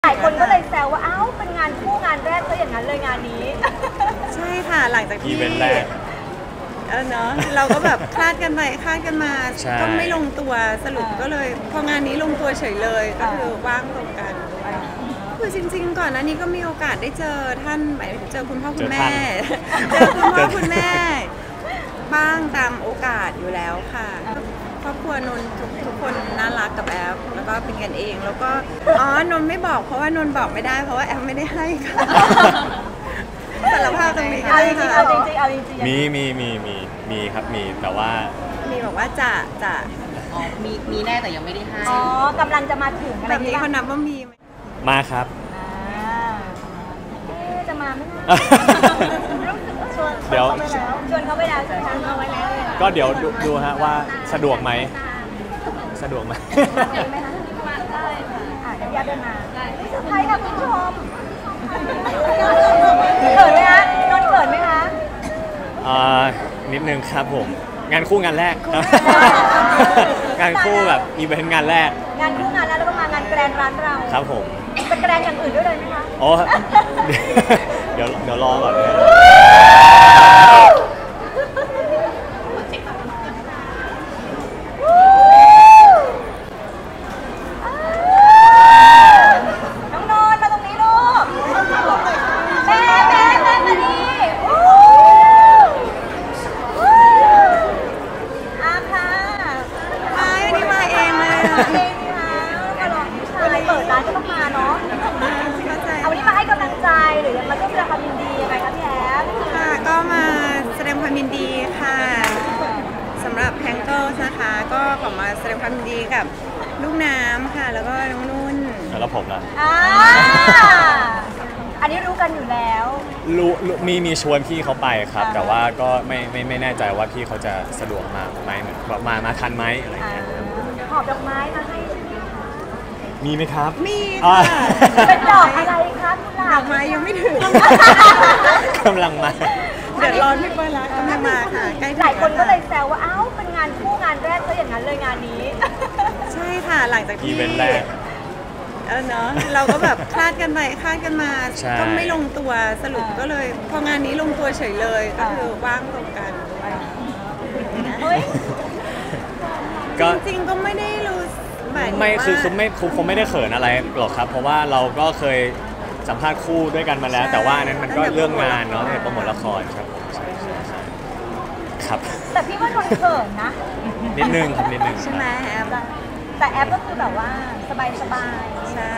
หลายคนก็เลยแซวว่าอ้าวเป็นงานคู่งานแรกก็อย่างนั้นเลยงานนี้ใช่ค่ะหลังจากที่อีเวนต์แรกเนาะเราก็แบบคลาดกันไปคลาดกันมาก็ไม่ลงตัวสรุปก็เลยพองานนี้ลงตัวเฉยเลยก็คือว่างตรงกันคือจริงๆก่อนหน้านี้ก็มีโอกาสได้เจอท่านเจอคุณพ่อคุณแม่เจอคุณพ่อคุณแม่บ้างตามโอกาสอยู่แล้วค่ะครอบครัวนนทุกคนน่ารักกับแอฟแล้วก็เป็นกันเองแล้วก็นนไม่บอกเพราะว่านนบอกไม่ได้เพราะว่าแอฟไม่ได้ให้ค่ะสารภาพตรงนี้ก็ได้ค่ะเอาจริงมีครับมีแต่ว่ามีบอกว่าจะมีแน่แต่ยังไม่ได้ให้กำลังจะมาถึงแบบนี้เขานับว่ามีมาครับจะมาไม่เดี๋ยวชวนเขาไปแล้วใช่ไหมคะเอาไว้แล้วก็เดี๋ยวดูฮะว่าสะดวกไหมสะดวกไหมไหมคะมาได้ค่ะญาติเดินมาเซอร์ไพรส์ค่ะคุณผู้ชมเขินไหมคะนนเขินไหมคะนิดนึงครับผมงานคู่งานแรกครับงานคู่แบบอีเวนต์งานแรกงานคู่งานแล้วก็มางานแกรนด์ร้านเราครับผมเป็นแกรนด์อย่างอื่นด้วยเลยไหมคะโอ้เดี๋ยวรอก่อนเลยน้องนนท์มาตรงนี้ลูกแม่มาดิค่ะวันนี้มาเองเลยมาลองชายเปิดร้านก็ต้องมาเนาะเอาวันนี้มาให้กำลังใจหรือมาร่วมแสดงความยินดียังไงคะพี่แอฟค่ะก็มาแสดงความยินดีค่ะสำหรับแพงเกิลนะคะก็ขอมาแสดงความยินดีกับลูกน้ำค่ะแล้วก็น้องนุ่นแล้วผมล่ะอันนี้รู้กันอยู่แล้วมีชวนพี่เขาไปครับแต่ว่าก็ไม่แน่ใจว่าพี่เขาจะสะดวกมาไหมเหมือนมาทันไหมอะไรเงี้ยหอบดอกไม้มาให้มีไหมครับมีค่ะเป็นดอกอะไรคะกุหลาบดอกไม้ยังไม่ถึงกำลังมาเดี๋ยวรอพี่เปิ้ลละกำลังมาค่ะใกล้หลายคนก็เลยแซวว่าอ้าวเป็นงานคู่งานแรกก็อย่างนั้นเลยงานนี้ใช่ค่ะหลังจากที่อีเวนต์แรกเนาะเราก็แบบคลาดกันไปคลาดกันมาก็ไม่ลงตัวสรุปก็เลยพองานนี้ลงตัวเฉยเลยก็คือว่างตรงกันจริงๆก็ไม่ได้รู้ไม่คือคงไม่ได้เขินอะไรหรอกครับเพราะว่าเราก็เคยสัมภาษณ์คู่ด้วยกันมาแล้วแต่ว่านั้นมันก็เรื่องงานเนาะในโปรโมทละครครับครับแต่พี่ว่านนท์เขินนะนิดนึงครับนิดนึงใช่ไหมแอปแต่แอปก็คือแบบว่าสบายใช่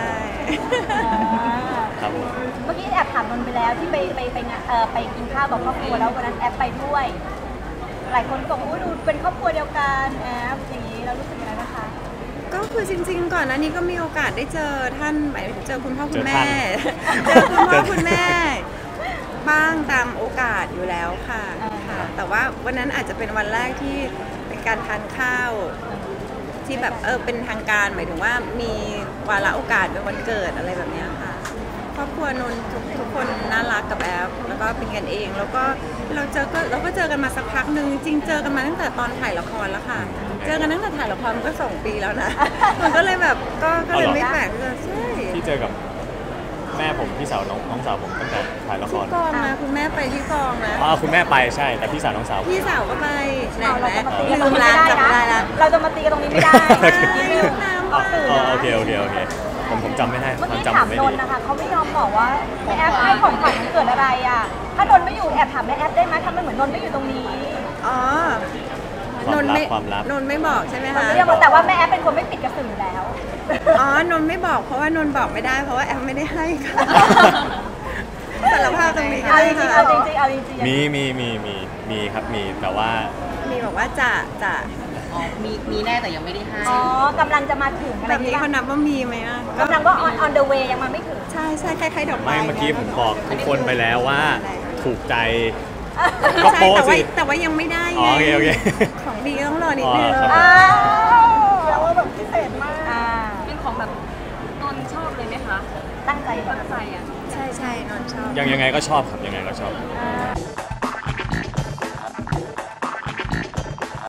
ครับเมื่อกี้แอบถามนนท์ไปแล้วที่ไปกินข้าวกับครอบครัวแล้ววันนั้นแอปไปด้วยหลายคนบอกว่าดูเป็นครอบครัวเดียวกันแอปอย่างนี้เรารู้สึกยังไงนะคะก็คือจริงๆก่อนหน้านี้ก็มีโอกาสได้เจอท่านเจอคุณพ่อคุณแม่เจอคุณพ่อคุณแม่บ้างตามโอกาสอยู่แล้วค่ะแต่ว่าวันนั้นอาจจะเป็นวันแรกที่เป็นการทานข้าวที่แบบเป็นทางการหมายถึงว่ามีวาระโอกาสเป็นวันเกิดอะไรแบบนี้ค่ะครอบครัวนนทุกคนน่ารักกับแอฟแล้วก็เป็นกันเองแล้วก็เราก็เจอกันมาสักพักหนึ่งจริงเจอกันมาตั้งแต่ตอนถ่ายละครแล้วค่ะเจอกันตั้งแต่ถ่ายละครมันก็2 ปีแล้วนะมันก็เลยแบบก็เลยไม่แปลกเลยใช่ที่เจอกับแม่ผมพี่สาวน้องสาวผมตั้งแต่ถ่ายละครกองนะคุณแม่ไปที่กองนะคุณแม่ไปใช่แต่พี่สาวน้องสาวพี่สาวก็ไปไหนไหมลืมร้านจำได้แล้วเราจะมาตีกันตรงนี้ไม่ได้ออกสื่อโอเคผมจำไม่ได้เมื่อกี้ถามนนท์นะคะเขาไม่ยอมบอกว่าแอปให้ของขวัญเกิดอะไรอ่ะถ้านนท์ไม่อยู่แอบถามแม่แอปได้ไหมทำเป็นเหมือนนนท์ไม่อยู่ตรงนี้นนท์ไม่บอกใช่ไหมคะไม่บอกแต่ว่าแม่แอปเป็นคนไม่ปิดกระสือแล้วนนท์ไม่บอกเพราะว่านนท์บอกไม่ได้เพราะว่าแอปไม่ได้ให้ค่ะสารภาพตรงนี้ก็ได้ค่ะเอาจริงมีครับมีแต่ว่ามีบอกว่าจะมีแน่แต่ยังไม่ได้ให้กำลังจะมาถึงแบบนี้เขานับว่ามีไหมกำลังว่า on the way ยังมาไม่ถึงใช่คล้ายๆดอกไม้เมื่อกี้ผมบอกทุกคนไปแล้วว่าถูกใจก็โป๊สิแต่ว่ายังไม่ได้ไงโอเคของดีต้องรอนิดนึงแล้วว่าแบบพิเศษมากเป็นของแบบนนชอบเลยไหมคะตั้งใจอ่ะใช่นนชอบยังไงก็ชอบครับยังไงก็ชอบ